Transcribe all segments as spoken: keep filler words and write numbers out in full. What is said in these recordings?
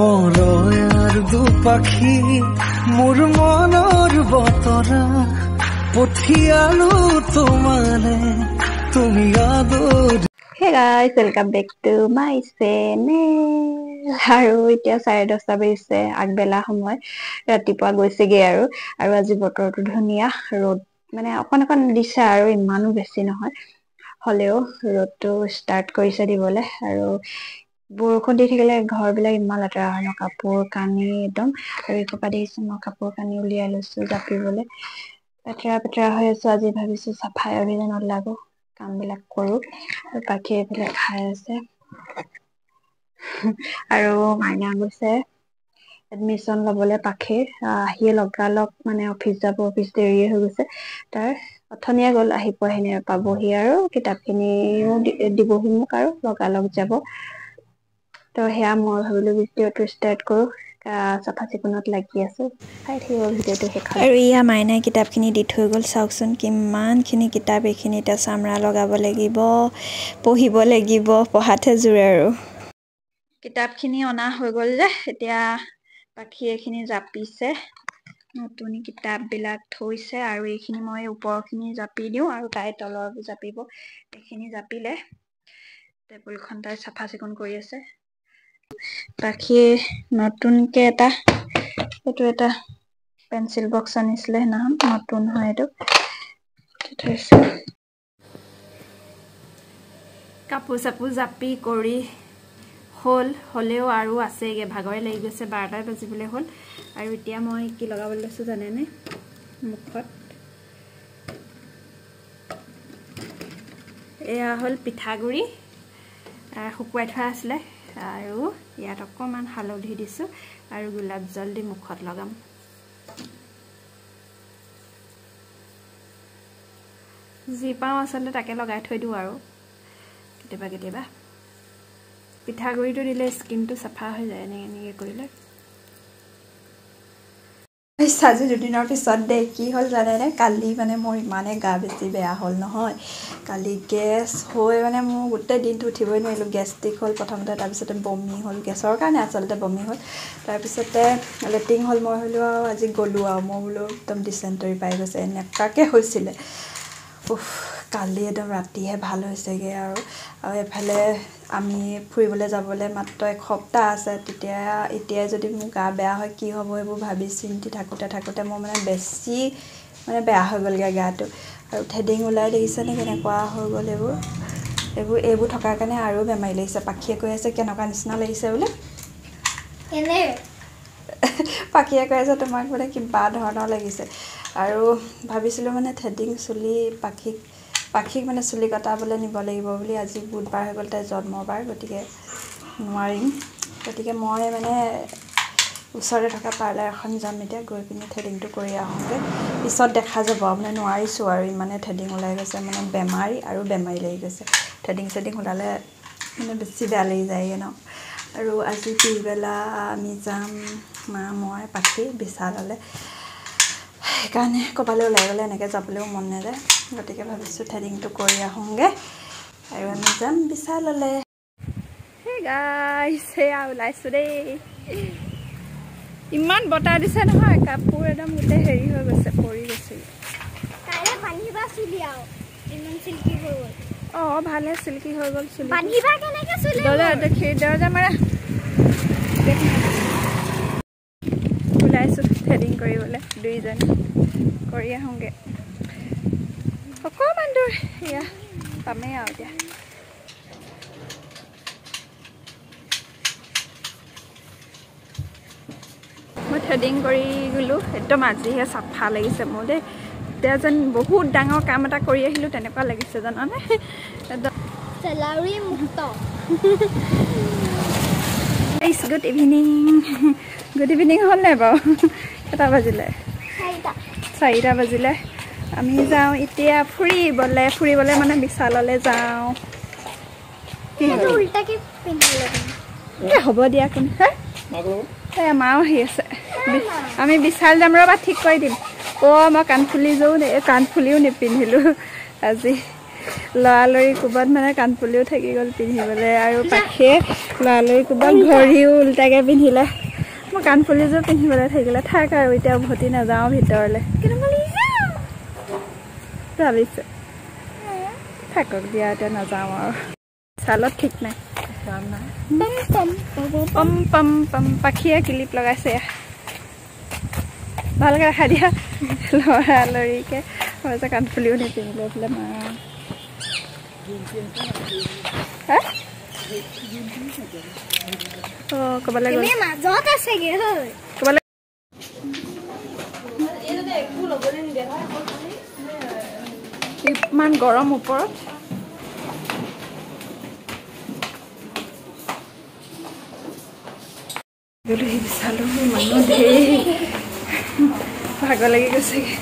মৰয়াৰ দুপাখি মোৰ মনৰ বতৰা পঠিয়ালো তোমালে তুমি আদৰ Hey guys, welcome back to my channel. আৰু এতিয়া চাৰে দহটা বাজিছে আগবেলা সময় ৰাতিপুৱা গৈছেগে আৰু আৰু আজি বতৰটো ধুনীয়া ৰ'দ মানে অকণ অকণ দিছে আৰু ইমানো বেছি নহয় হলেও ৰ'দটো ষ্টাৰ্ট কৰিছে দিবলে আৰু বৰষুণ দি থাকিলে ঘৰবিলাক ইমান লেতেৰা হয় ন কাপোৰ কানি একদম আৰু একোপা দেখিছো মই কাপোৰ কানি উলিয়াই লৈছো জাপিবলে লেতেৰা পেতেৰা হৈ আছো আজি ভাবিছো চাফাই অভিযানত লাগো কাম বিলাক কৰো বাকী এইফালে খাই আছে আৰু মাইনা গৈছে এডমিশন লবলৈ পাখি আহিয়ে লগালগ মানে অফিচ যাব অফিচ দেৰিয়ে হৈ গৈছে তাৰ অথনিয়ে গ'ল আহি পোৱাহি পাবহি আৰু কিতাপখিনিও দিবহি মোক আৰু লগালগ যাব তো সেয়া মই ভাবিলো ভিডিঅ'টো ষ্টাৰ্ট কৰো চাফা চিকুণত লাগি আছো চাই থাকিব ভিডিঅ'টো শেষ আৰু ইয়া মাইনাই কিতাপখিনি দি থৈ গ'ল চাওকচোন কিমানখিনি কিতাপ এইখিনি এতিয়া চামৰা লগাব লাগিব পঢ়িব লাগিব পঢ়াতহে জোৰে আৰু কিতাপখিনি অনা হৈ গ'ল যে এতিয়া বাকী এইখিনি জাপিছে নতুন কিতাপবিলাক থৈছে আৰু এইখিনি মই ওপৰখিনি জাপি দিওঁ আৰু তাই তলৰ জাপিব এইখিনি জাপিলে টেবুলখন তাই চাফা চিকুণ কৰি আছে বাকী নতুনকে এটা এইটো এটা পেন্সিল বক্স আনিছিলে সেইদিনাখন নতুন হয় এইটো থৈছে কাপোৰ চাপোৰ জাপি কৰি হ'ল হলেও আৰু আছেগে ভাগৰে লাগি গৈছে বাৰটা বাজিবলৈ হ'ল আৰু এতিয়া মই কি লগাবলৈ লৈছো জানেনে মুখত এয়া হ'ল পিঠাগুৰি শুকুৱাই থোৱা আছিলে আৰু ইয়াত অকণমান হালধি দিছো আৰু গোলাপ জল দি মুখত লগাম যি পাওঁ আচলতে তাকে লগাই থৈ দিওঁ আৰু কেতিয়াবা কেতিয়াবা পিঠাগুৰিটো দিলে স্কিনটো চাফা হৈ যায় এনেকৈ এনেকৈ কৰিলে আজি দুদিনৰ পিছত দে কি হ'ল জানেনে কালি মানে মোৰ ইমানে গা বেছি বেয়া হ'ল নহয় কালি গেছ হৈ মানে মোৰ গোটেই দিনটো উঠিবই নোৱাৰিলোঁ গেষ্ট্ৰিক হ'ল প্ৰথমতে তাৰপিছতে বমি হ'ল গেছৰ কাৰণে আচলতে বমি হ'ল তাৰপিছতে লেট্ৰিন হ'ল মই হ'লোঁ আৰু আজি গ'লোঁ আৰু মই বোলো একদম ডিচেণ্টৰী পাই গৈছে এনেকুৱাকৈ হৈছিলে উফ কালি একদম ৰাতিহে ভাল হৈছেগৈ আৰু আৰু এফালে আমি ফুৰিবলৈ যাবলৈ মাত্ৰ এসপ্তাহ আছে তেতিয়া এতিয়াই যদি মোৰ গা বেয়া হয় কি হ'ব এইবোৰ ভাবি চিন্তি থাকোঁতে থাকোঁতে মোৰ মানে বেছি মানে বেয়া হৈ গ'লগৈ গাটো আৰু থ্ৰেডিং ওলাই দেখিছেনে কেনেকুৱা হৈ গ'ল এইবোৰ এইবোৰ এইবোৰ থকাৰ কাৰণে আৰু বেমাৰী লাগিছে পাখিয়ে কৈ আছে কেনেকুৱা নিচিনা লাগিছে বোলে এনে পাখিয়ে কৈ আছে তোমাক বোলে কিবা ধৰণৰ লাগিছে আৰু ভাবিছিলোঁ মানে থ্ৰেডিং চুলি পাখিক পাখিক মানে চুলি কটাবলৈ নিব লাগিব বুলি আজি বুধবাৰ হৈ গ'ল তাই জন্মবাৰ গতিকে নোৱাৰিম গতিকে মই মানে ওচৰতে থকা পাৰ্লাৰ এখন যাম এতিয়া গৈ পিনি থ্ৰেডিংটো কৰি আহোঁগৈ পিছত দেখা যাব মানে নোৱাৰিছোঁ আৰু ইমানে থ্ৰেডিং ওলাই গৈছে মানে বেমাৰী আৰু বেমাৰী লাগি গৈছে থ্ৰেডিং চেডিং ওলালে মানে বেছি বেয়া লাগি যায়গৈ ন আৰু আজি পিছবেলা আমি যাম মা মই পাখি বিশাললৈ সেইকাৰণে ক'ৰবালৈ ওলাই গ'লে এনেকৈ যাবলৈও মন নাযায় গতিকে ভাবিছোঁ থ্ৰেডিংটো কৰি আহোঁগৈ আৰু আমি যাম বিশাললৈ হে গাইছ সেয়া ওলাইছোঁ দেই ইমান বতাহ দিছে নহয় কাপোৰ একদম গোটেই হেৰি হৈ গৈছে পৰি গৈছে কাইলৈ বান্ধিবা চুলি আৰু ইমান চিল্কি হৈ গ'ল অঁ ভালে চিল্কি হৈ গ'ল চুলি বান্ধিবা কেনেকৈ চুলি দৰ্জা দেখি দৰ্জা মাৰা ওলাইছোঁ থ্ৰেডিং কৰিবলৈ দুইজনী কৰি আহোঁগৈ অকণমান দূৰ এয়া পামেই আৰু এতিয়া মই থ্ৰেডিং কৰি গ'লোঁ একদম আজিহে চাফা লাগিছে মোৰ দেই এতিয়া যেন বহুত ডাঙৰ কাম এটা কৰি আহিলোঁ তেনেকুৱা লাগিছে জানানে একদম চেলাউৰি মুক্ত গুড ইভিনিং গুড ইভিনিং হ'ল নাই বাৰু কেইটা বাজিলে চাৰিটা চাৰিটা বাজিলে আমি যাওঁ এতিয়া ফুৰিবলৈ ফুৰিবলৈ মানে বিশাললৈ যাওঁ হ'ব দিয়া কোন এই আমাৰো আহি আছে আমি বিশাল যাম ৰ'বা ঠিক কৰি দিম অ' মই কাণফুলি যোওঁ কাণফুলিও নিপিন্ধিলোঁ আজি লৰালৰি কোবাত মানে কাণফুলিও থাকি গ'ল পিন্ধিবলৈ আৰু পাখিয়ে লৰালৰি কোবাত ঘড়ীও উল্টাকৈ পিন্ধিলে মই কাণফুলিযোৰ পিন্ধিবলৈ থাকিলে থাক আৰু এতিয়া উভতি নাযাওঁ ভিতৰলৈ ভাবিছে থাকক দিয়া এতিয়া নাযাওঁ আৰু চালত ঠিক নাই পম পম পম পাখিয়ে ক্লিপ লগাইছে ভালকৈ ৰাখা দিয়া লৰালৰিকৈ হৈছে কাণফুলিও নিপিন্ধিলে বোলে মা অঁ ক'বলৈ গ'ল মাজত আছেগে ক'বলৈ ইমান গৰম ওপৰত চালো মানুহ ধেৰ ভাগৰ লাগি গৈছেগে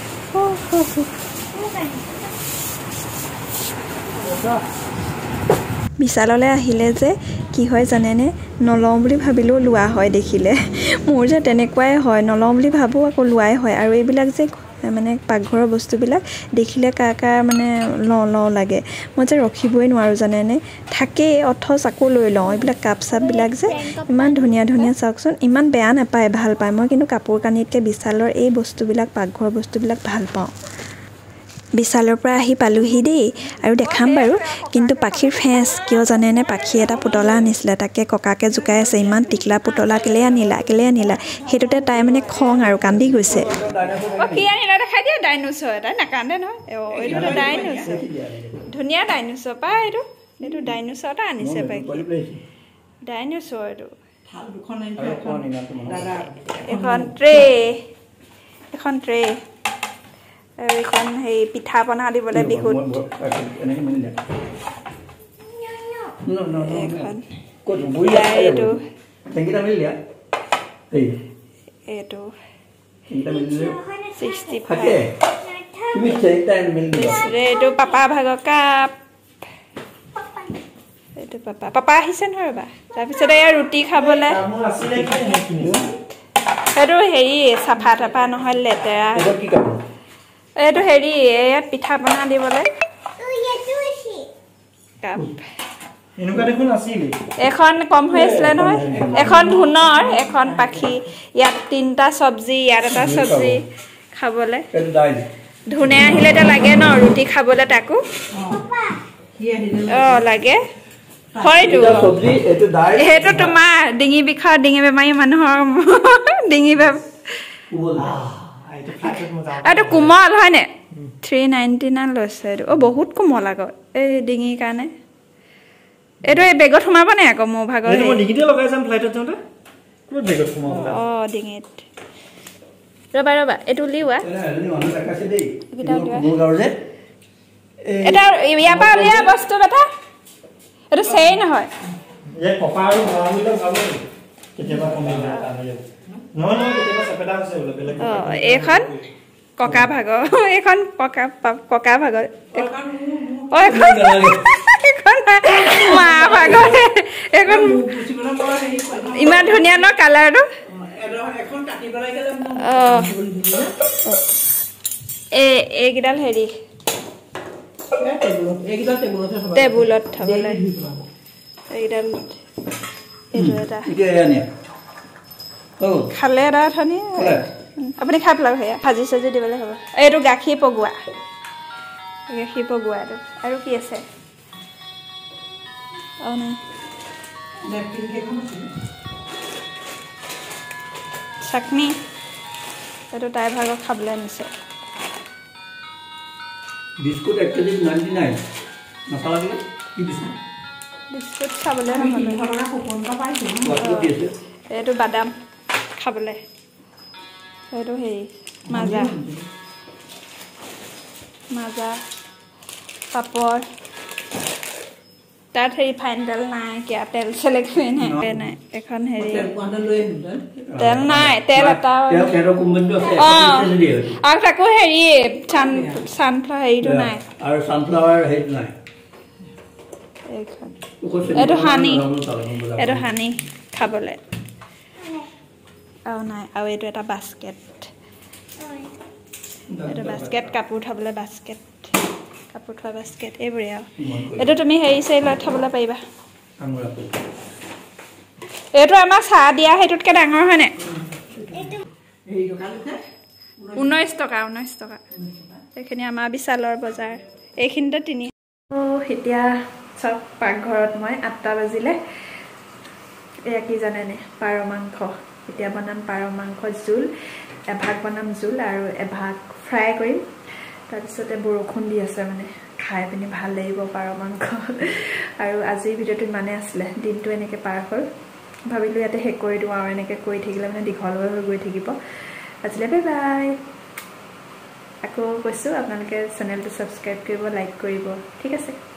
বিশাললৈ আহিলে যে কি হয় জানেনে নলওঁ বুলি ভাবিলেও লোৱা হয় দেখিলে মোৰ যে তেনেকুৱাই হয় নলওঁ বুলি ভাবোঁ আকৌ লোৱাই হয় আৰু এইবিলাক যে মানে পাকঘৰৰ বস্তুবিলাক দেখিলে কাৰ কাৰ মানে লওঁ লওঁ লাগে মই যে ৰখিবই নোৱাৰোঁ জানেনে থাকেই অথচ আকৌ লৈ লওঁ এইবিলাক কাপ চাপবিলাক যে ইমান ধুনীয়া ধুনীয়া চাওকচোন ইমান বেয়া নাপায় ভাল পায় মই কিন্তু কাপোৰ কানিতকৈ বিশালৰ এই বস্তুবিলাক পাকঘৰৰ বস্তুবিলাক ভাল পাওঁ বিশালৰ পৰা আহি পালোহি দেই আৰু দেখাম বাৰু কিন্তু পাখিৰ ফেঁচ কিয় জানেনে পাখি এটা পুতলা আনিছিলে তাকে ককাকে জোকাই আছে ইমান টিকলা পুতলা কেলে আনিলা কেলে আনিলা সেইটোতে তাই মানে খং আৰু কান্দি গৈছে কি আনিলা দেখাই দিয়া ডাইন'ছৰ এটা নাকান্দে নহয় এইটো ডাইন'ছৰ ধুনীয়া ডাইন'ছৰ পা এইটো এইটো ডাইন'ছৰ এটা আনিছে পাখি ডাইন'ছৰ এইটো এখন ট্ৰে এখন ট্ৰে আৰু এখন সেই পিঠা পনা দিবলৈ বিহুত এইটো এইটো ছিক্সটি ফাইভ এইটো পাপা ভাগৰ কাপ এইটো পাপা পাপা আহিছে নহয় ৰ'বা তাৰপিছতে এয়া ৰুটি খাবলৈ সেইটো হেৰি চাফা তাফা নহয় লেতেৰা এইটো হেৰি ইয়াত পিঠা পনা দিবলৈ কাপ এখন কম হৈ আছিলে নহয় এখন ধুনৰ এখন পাখি ইয়াত তিনিটা চব্জি ইয়াত এটা চব্জি খাবলৈ ধুনে আহিলে এতিয়া লাগে ন ৰুটি খাবলৈ তাকো অঁ লাগে হয়তো সেইটো তোমাৰ ডিঙি বিষৰ ডিঙি বেমাৰী মানুহৰ ডিঙি এইটো কোমল হয়নে থ্ৰী নাইণ্টি নাইন লৈছে এইটো অঁ বহুত কোমল আকৌ এই ডিঙিৰ কাৰণে এইটো এই বেগত সোমাব নাই আকৌ মোৰ ভাগৰ অঁ ডিঙিত ৰ'বা ৰ'বা এইটো উলিওৱা এটা ইয়াৰ পৰা উলিওৱা বস্তু এটা এইটো চেই নহয় এইখন ককা ভাগৰ এইখন ককা ককা ভাগৰ মা ভাগৰ এইখন ইমান ধুনীয়া ন কালাৰটো অঁ এই এইকেইডাল হেৰি টেবুলত থবলৈ এইকেইডাল এইটো এটা খালে এটা ধনী আপুনি খাই পেলাব সেয়া ভাজি চাজি দিবলৈ হ'ব এইটো গাখীৰ পগোৱা গাখীৰ পগোৱা এইটো আৰু কি আছে অঁ নাই চাটনি এইটো তাইৰ ভাগত খাবলৈ আনিছে বিস্কুট এক কেজি নাইণ্টি নাইন মছলা দিলে কি দিছে বিস্কুট খাবলৈ নহ'লে এইটো বাদাম খাবলৈ এইটো হেৰি মাজা মাজা পাপৰ তাত হেৰি ফাইন তেল নাই কিয় তেল চেল একোৱেই নাই নাই এখন হেৰি তেল নাই তেল এটা অঁ আৰু তাকো হেৰি চান চানফ্লাৱাৰ হেৰিটো নাই আৰু চানফ্লাৱাৰ হেৰি নাই এইখন এইটো হানি এইটো হানি খাবলৈ আৰু নাই আৰু এইটো এটা বাস্কেট এইটো বাস্কেট কাপোৰ থ'বলৈ বাস্কেট কাপোৰ থোৱা বাস্কেট এইবোৰে আৰু এইটো তুমি হেৰি চেৰি লৈ থ'বলৈ পাৰিবা এইটো আমাক চাহ দিয়া সেইটোতকৈ ডাঙৰ হয়নে ঊনৈছ টকা ঊনৈছ টকা এইখিনি আমাৰ বিশালৰ বজাৰ এইখিনিতে তিনি এতিয়া চব পাকঘৰত মই আঠটা বাজিলে এয়া কি জানেনে পাৰ মাংস এতিয়া বনাম পাৰ মাংস জোল এভাগ বনাম জোল আৰু এভাগ ফ্ৰাই কৰিম তাৰপিছতে বৰষুণ দি আছে মানে খাই পিনি ভাল লাগিব পাৰ মাংস আৰু আজিৰ ভিডিঅ'টো ইমানে আছিলে দিনটো এনেকৈ পাৰ হ'ল ভাবিলোঁ ইয়াতে শেষ কৰি দিওঁ আৰু এনেকৈ কৰি থাকিলে মানে দীঘল হৈ গৈ থাকিব আজিলৈ বাই বাই আকৌ কৈছোঁ আপোনালোকে চেনেলটো ছাবস্ক্ৰাইব কৰিব লাইক কৰিব ঠিক আছে